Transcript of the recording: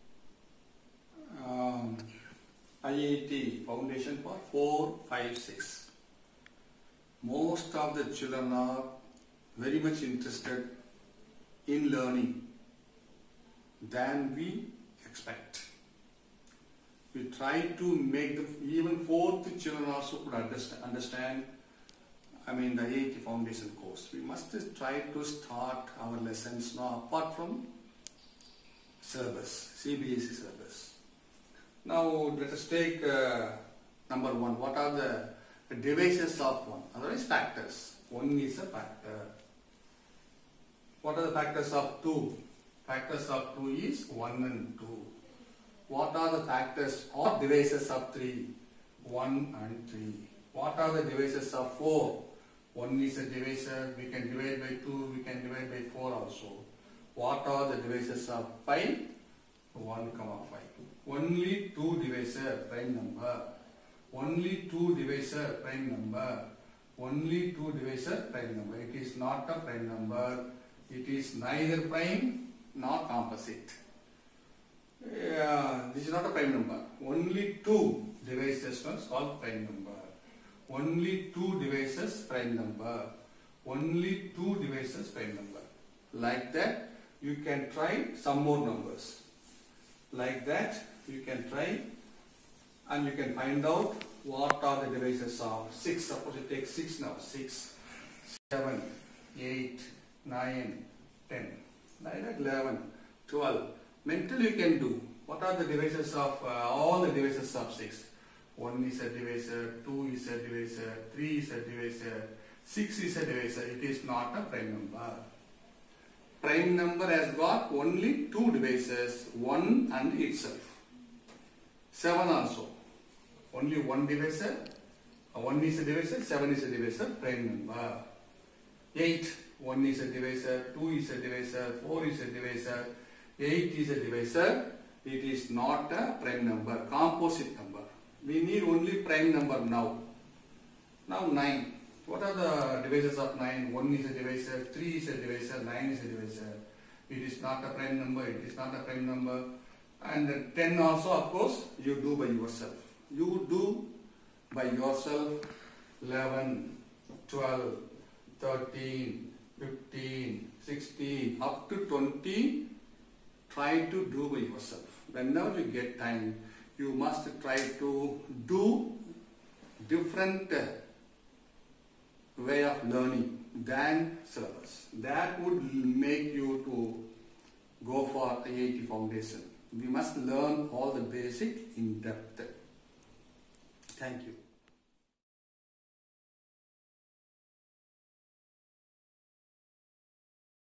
IIT Foundation for 4, 5, 6. Most of the children are very much interested in learning than we expect. We try to make them, even 4th children also could understand the IIT Foundation course. We must try to start our lessons now apart from syllabus, CBSE syllabus. Now let us take number 1. What are the devices of 1? Otherwise factors. 1 is a factor. What are the factors of 2? Factors of 2 is 1 and 2. What are the factors or devices of 3? 1 and 3. What are the devices of 4? 1 is a divisor. We can divide by 2. We can divide by 4 also. What are the devices of 5? 1, 5. Only 2 divisor prime number. Only 2 divisor prime number. Only 2 divisor prime number. It is not a prime number. It is neither prime nor composite. This is not a prime number. Only 2 divisors are called prime number. Only 2 divisors prime number. Only 2 divisors prime number. Like that, you can try some more numbers. Like that, you can try and you can find out what are the divisors of 6. Suppose you take 6 now. 6, 7, 8, 9, 10, 11, 12. Mentally you can do. What are the divisors of all the divisors of 6? 1 is a divisor, 2 is a divisor, 3 is a divisor, 6 is a divisor. It is not a prime number. Prime number has got only 2 divisors, 1 and itself. 7 also. Only 1 divisor. 1 is a divisor, 7 is a divisor, prime number. 8, 1 is a divisor, 2 is a divisor, 4 is a divisor, 8 is a divisor. It is not a prime number, composite number. We need only prime number now. Now 9. What are the divisors of 9? 1 is a divisor, 3 is a divisor, 9 is a divisor. It is not a prime number, it is not a prime number. And 10 also, of course, you do by yourself. You do by yourself 11, 12, 13, 15, 16, up to 20. Try to do by yourself. Whenever you get time, you must try to do different way of learning than syllabus. That would make you to go for IIT Foundation. We must learn all the basic in depth. Thank you.